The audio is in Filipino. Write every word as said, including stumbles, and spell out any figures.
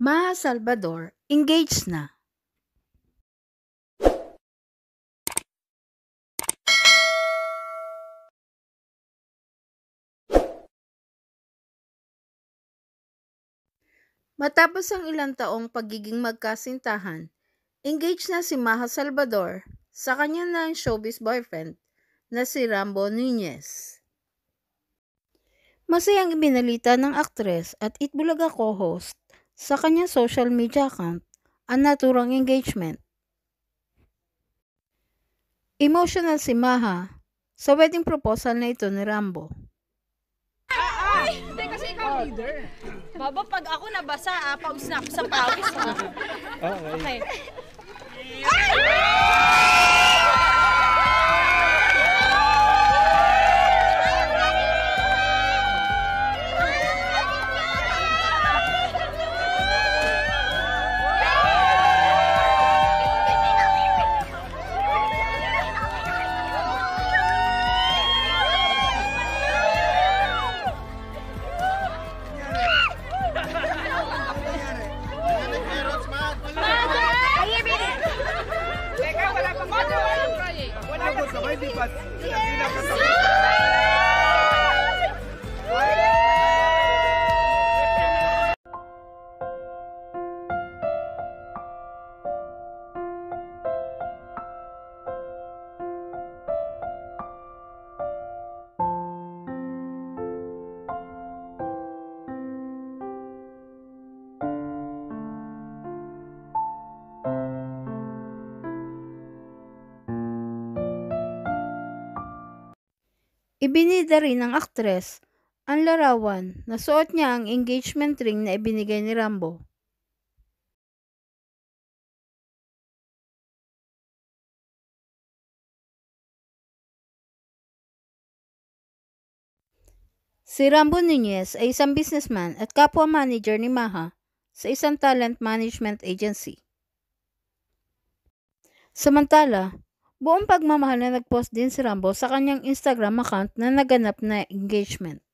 Maja Salvador, engaged na. Matapos ang ilang taong pagiging magkasintahan, engaged na si Maja Salvador sa kanyang non-showbiz boyfriend na si Rambo Nuñez. Masayang ibinalita ng aktres at Itbulaga co-host sa kanyang social media account ang naturang engagement. Emotional si Maja sa wedding proposal na ito ni Rambo. Ay! Hindi kasi ikaw leader. Baba, pag ako nabasa, ah, paus na ako sa pawis. Ah. Okay. Ibinida rin ng aktres ang larawan na suot niya ang engagement ring na ibinigay ni Rambo. Si Rambo Nuñez ay isang businessman at kapwa manager ni Maja sa isang talent management agency. Samantala, buong pagmamahal na nag-post din si Rambo sa kanyang Instagram account na naganap na engagement.